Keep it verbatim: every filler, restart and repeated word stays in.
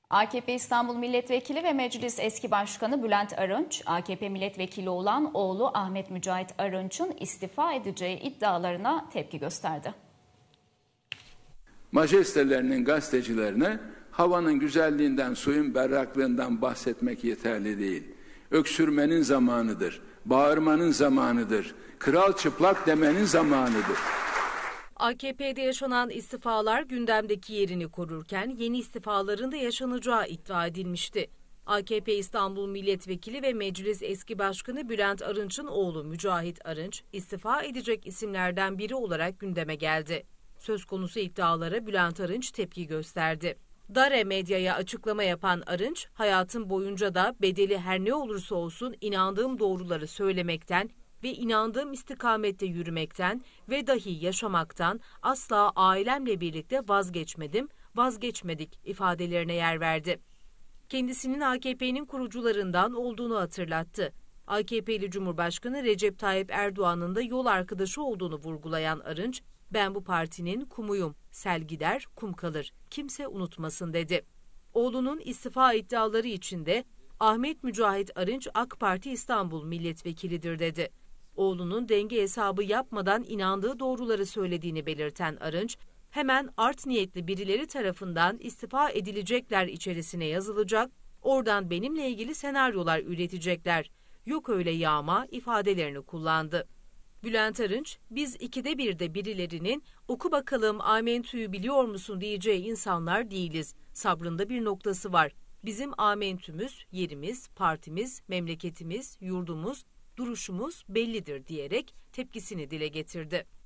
A K P İstanbul Milletvekili ve Meclis Eski Başkanı Bülent Arınç, A K P milletvekili olan oğlu Ahmet Mücahit Arınç'ın istifa edeceği iddialarına tepki gösterdi. Majestelerinin gazetecilerine havanın güzelliğinden, suyun berraklığından bahsetmek yeterli değil. Öksürmenin zamanıdır, bağırmanın zamanıdır, kral çıplak demenin zamanıdır. A K P'de yaşanan istifalar gündemdeki yerini korurken yeni istifaların da yaşanacağı iddia edilmişti. A K P İstanbul Milletvekili ve Meclis Eski Başkanı Bülent Arınç'ın oğlu Mücahit Arınç istifa edecek isimlerden biri olarak gündeme geldi. Söz konusu iddialara Bülent Arınç tepki gösterdi. Dare Medya'ya açıklama yapan Arınç, hayatım boyunca da bedeli her ne olursa olsun inandığım doğruları söylemekten ve inandığım istikamette yürümekten ve dahi yaşamaktan asla ailemle birlikte vazgeçmedim, vazgeçmedik ifadelerine yer verdi. Kendisinin A K P'nin kurucularından olduğunu hatırlattı. A K P'li Cumhurbaşkanı Recep Tayyip Erdoğan'ın da yol arkadaşı olduğunu vurgulayan Arınç, ben bu partinin kumuyum, sel gider, kum kalır, kimse unutmasın dedi. Oğlunun istifa iddiaları içinde Ahmet Mücahit Arınç AK Parti İstanbul milletvekilidir dedi. Oğlunun denge hesabı yapmadan inandığı doğruları söylediğini belirten Arınç, hemen art niyetli birileri tarafından istifa edilecekler içerisine yazılacak, oradan benimle ilgili senaryolar üretecekler, yok öyle yağma ifadelerini kullandı. Bülent Arınç, biz ikide birde birilerinin oku bakalım Amentü'yü biliyor musun diyeceği insanlar değiliz. Sabrında bir noktası var. Bizim Amentü'müz, yerimiz, partimiz, memleketimiz, yurdumuz, duruşumuz bellidir diyerek tepkisini dile getirdi.